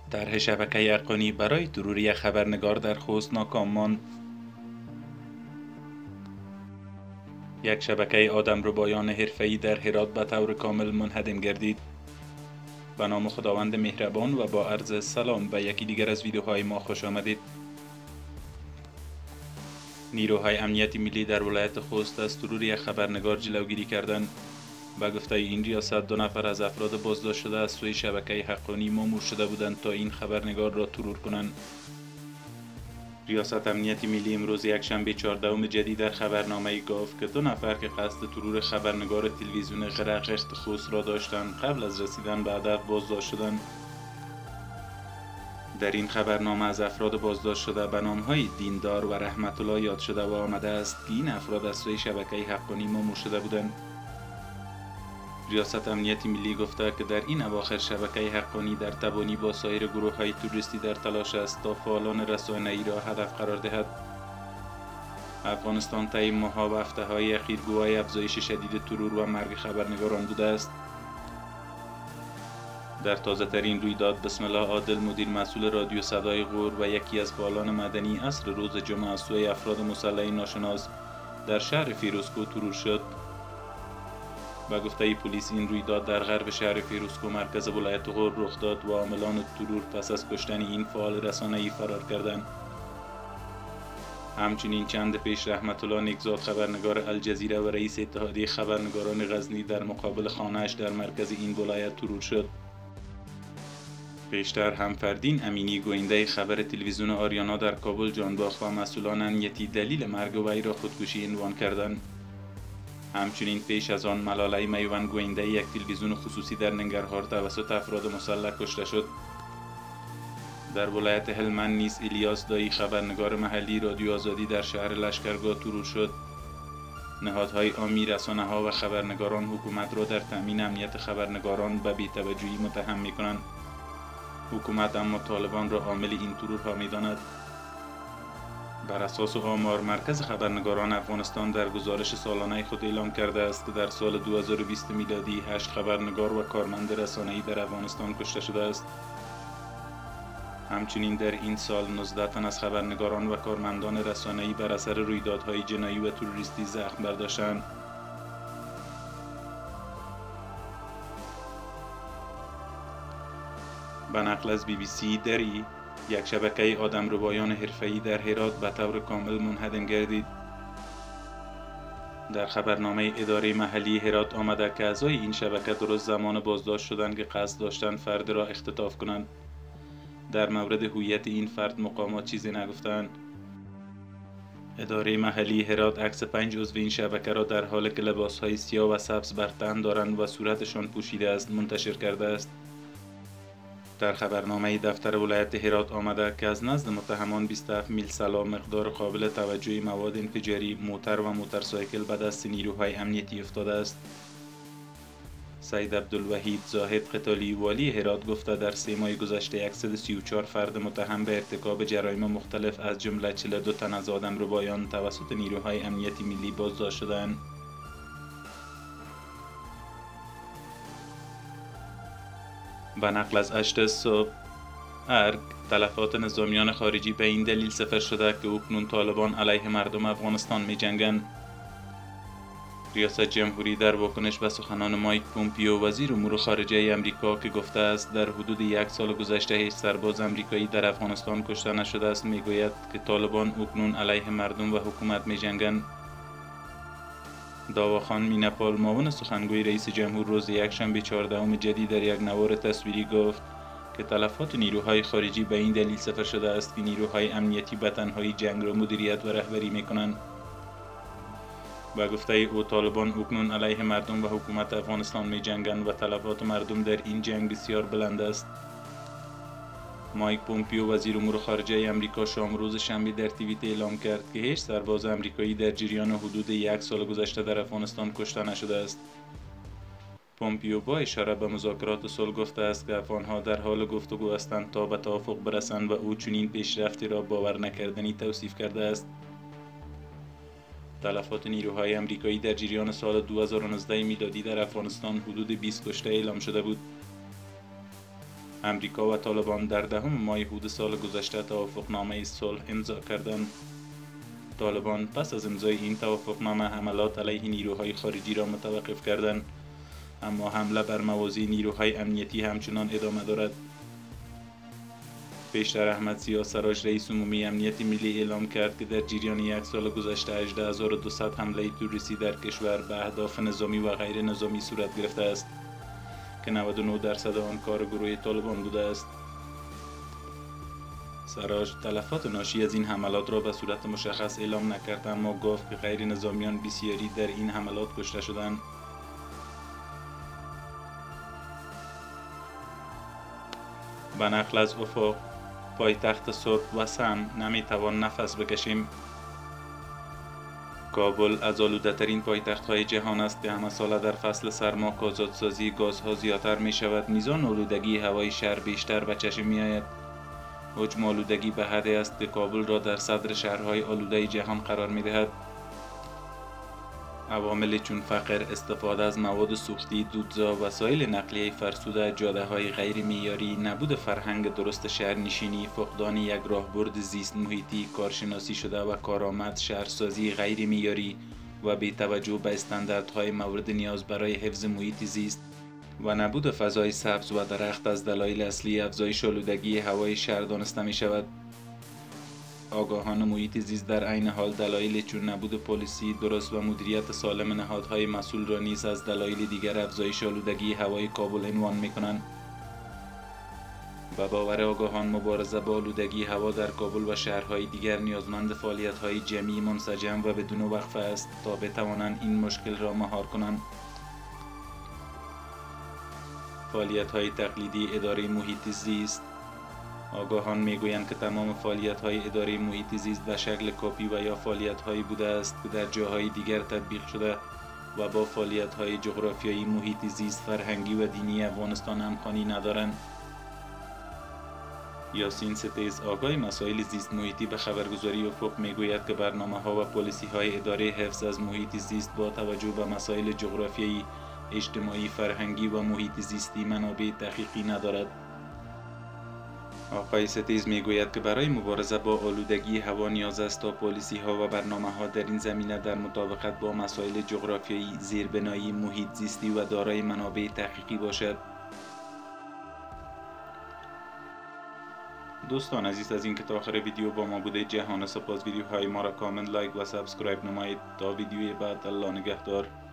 طرح شبکه حقانی برای ترور یک خبرنگار در خوست ناکام ماند. یک شبکه آدمربایان حرفه‌ای در هرات به طور کامل منهدم گردید. به نام خداوند مهربان و با عرض سلام به یکی دیگر از ویدیوهای ما خوش آمدید. نیروهای امنیت ملی در ولایت خوست از ترور یک خبرنگار جلوگیری کردند. به گفته این ریاست 2 نفر از افراد بازداشت شده از سوی شبکه حقانی مامور شده بودند تا این خبرنگار را ترور کنند. ریاست امنیت ملی امروز یکشنبه 14 جدی در خبرنامه‌ای گفت که 2 نفر که قصد ترور خبرنگار تلویزیون قرقشت خوست را داشتند قبل از رسیدن به هدف بازداشت شدند. در این خبرنامه از افراد بازداشت شده به نام‌های دیندار و رحمت الله یاد شده و آمده است که این افراد از سوی شبکه حقانی مامور شده بودند. ریاست امنیت ملی گفته که در این اواخر شبکه حقانی در تبانی با سایر گروه‌های تروریستی در تلاش است تا فعالان رسانه‌ای را هدف قرار دهد. افغانستان طی ماه‌ها و هفته‌های اخیر گواه افزایش شدید ترور و مرگ خبرنگاران بوده است. در تازه‌ترین رویداد بسم الله عادل مدیر مسئول رادیو صدای غور و یکی از فعالان مدنی عصر روز جمعه از سوی افراد مسلح ناشناس در شهر فیروزکو ترور شد. به گفته پلیس این رویداد در غرب شهر فیروزکو مرکز ولایت غور رخ داد و عاملان ترور پس از کشتن این فعال رسانه‌ای فرار کردند. همچنین چند پیش رحمت الله نیکزاد خبرنگار الجزیره و رئیس اتحادیه خبرنگاران غزنی در مقابل خانه‌اش در مرکز این ولایت ترور شد. پیشتر هم فردین امینی گوینده خبر تلویزیون آریانا در کابل جان باخت و مسئولان امنیتی دلیل مرگ وی را خودکشی عنوان کردند. همچنین پیش از آن ملاله میوند گوینده یک تلویزیون خصوصی در ننگرهار توسط افراد مسلح کشته شد. در ولایت هلمند نیز الیاس دایی خبرنگار محلی رادیو آزادی در شهر لشکرگاه ترور شد. نهادهای عامی، رسانه‌ها و خبرنگاران حکومت را در تأمین امنیت خبرنگاران به بی‌توجهی متهم می‌کنند. حکومت اما طالبان را عامل این ترورها می‌داند. بر اساس آمار مرکز خبرنگاران افغانستان در گزارش سالانه خود اعلام کرده است که در سال 2020 میلادی 8 خبرنگار و کارمند رسانه‌ای در افغانستان کشته شده است. همچنین در این سال 19 تن از خبرنگاران و کارمندان رسانه‌ای بر اثر رویدادهای جنایی و تروریستی زخم برداشتند. به نقل از BBC دری یک شبکه آدمربایان حرفه‌ای در هرات به طور کامل منهدم گردید. در خبرنامه اداره محلی هرات آمده که اعضای این شبکه درست زمان بازداشت شدند که قصد داشتند فرد را اختطاف کنند. در مورد هویت این فرد مقامات چیزی نگفتند. اداره محلی هرات عکس 5 عضو این شبکه را در حال که لباس‌های سیاه و سبز بر تن دارند و صورتشان پوشیده است منتشر کرده است. در خبرنامه دفتر ولایت هرات آمده که از نزد متهمان 27 میل سلا مقدار قابل توجهی مواد انفجاری، موتر و موتورسایکل به دست نیروهای امنیتی افتاده است. سید عبدالوحید زاهد قتالی والی هرات گفته در 3 ماه گذشته 134 فرد متهم به ارتکاب جرایم مختلف از جمله 42 تن از آدمربایان توسط نیروهای امنیتی ملی بازداشت شدند. به نقل از 8 صبح ارگ تلفات نظامیان خارجی به این دلیل صفر شده که اکنون طالبان علیه مردم افغانستان می جنگند. ریاست جمهوری در واکنش به سخنان مایک پومپیو وزیر امور خارجه امریکا که گفته است در حدود 1 سال گذشته هیچ سرباز امریکایی در افغانستان کشته نشده است میگوید که طالبان اکنون علیه مردم و حکومت می جنگند. داواخان مینپال معاون سخنگوی رئیس جمهور روز یکشنبه 14 جدی در یک نوار تصویری گفت که تلفات نیروهای خارجی به این دلیل صفر شده است که نیروهای امنیتی به تنهایی جنگ را مدیریت و رهبری می‌کنند. با گفته او طالبان اکنون علیه مردم و حکومت افغانستان می‌جنگند و تلفات مردم در این جنگ بسیار بلند است. مایک پومپیو وزیر امور خارجه امریکا شام روز شنبه در توییت اعلام کرد که هیچ سرباز امریکایی در جریان حدود 1 سال گذشته در افغانستان کشته نشده است. پومپیو با اشاره به مذاکرات صلح گفته است که افغانها در حال گفتگو هستند تا به توافق برسند و او چنین پیشرفتی را باور نکردنی توصیف کرده است. تلفات نیروهای امریکایی در جریان سال 2019 میلادی در افغانستان حدود 20 کشته اعلام شده بود. امریکا و طالبان در دهم ماه هود سال گذشته توافقنامه صلح امضا کردند. طالبان پس از امضای این توافقنامه حملات علیه نیروهای خارجی را متوقف کردند، اما حمله بر مواضع نیروهای امنیتی همچنان ادامه دارد. پیشتر احمد سیاه سراج رئیس عمومی امنیت ملی اعلام کرد که در جریان یک سال گذشته 18200 حمله تروریستی در کشور به اهداف نظامی و غیر نظامی صورت گرفته است که 99% آن کار گروه طالبان بوده است. سراج تلفات ناشی از این حملات را به صورت مشخص اعلام نکرد، اما گفت که غیر نظامیان بسیاری در این حملات کشته شدند. به نقل از افق، پایتخت صبح و سم نمیتوان نفس بکشیم. کابل از آلوده‌ترین پایتخت‌های جهان است که همه ساله در فصل سرما که آزادسازی گازها زیادتر می شود، میزان آلودگی هوای شهر بیشتر به چشم می آید. حجم آلودگی به حدی است که کابل را در صدر شهرهای آلوده جهان قرار می دهد. عوامل چون فقر، استفاده از مواد سوختی، دودزا، وسایل نقلیه فرسوده، جاده‌های غیر معیاری، نبود فرهنگ درست شهرنشینی، فقدان یک راهبرد زیست محیطی کارشناسی شده و کارآمد، شهرسازی غیر معیاری و بی‌توجه به استانداردهای مورد نیاز برای حفظ محیط زیست و نبود فضای سبز و درخت از دلایل اصلی افزایش آلودگی هوای شهر دانسته می شود. آگاهان محیط زیست در عین حال دلایل چون نبود پالیسی درست و مدیریت سالم نهادهای مسئول را نیز از دلایل دیگر افزایش آلودگی هوای کابل عنوان می‌کنند. به باور آگاهان، مبارزه با آلودگی هوا در کابل و شهرهای دیگر نیازمند فعالیت‌های جمعی منسجم و بدون وقفه است تا بتوانند این مشکل را مهار کنند. فعالیت‌های تقلیدی اداره محیط زیست. آگاهان میگویند که تمام فعالیت‌های اداره محیط زیست به شکل کپی و یا فعالیت‌هایی بوده است که در جاهای دیگر تطبیق شده و با فعالیت‌های جغرافیایی محیط زیست فرهنگی و دینی افغانستان همخوانی ندارند. یاسین ستیز، آگاه مسائل زیست محیطی، به خبرگزاری افق میگوید که برنامه‌ها و پالیسی‌های اداره حفظ از محیط زیست با توجه به مسائل جغرافیایی، اجتماعی، فرهنگی و محیط زیستی منابع دقیقی ندارد. آقای ستیز میگوید که برای مبارزه با آلودگی هوا نیاز است تا پالیسی‌ها و برنامه‌ها در این زمینه در مطابقت با مسائل جغرافیایی، زیربنایی، محیط زیستی و دارای منابع تحقیقی باشد. دوستان عزیز، از اینکه تا آخر ویدیو با ما بوده جهان سپاس. ویدیوهای ما را کامل لایک و سابسکرایب نمایید. تا ویدیوی بعد، الله نگهدار.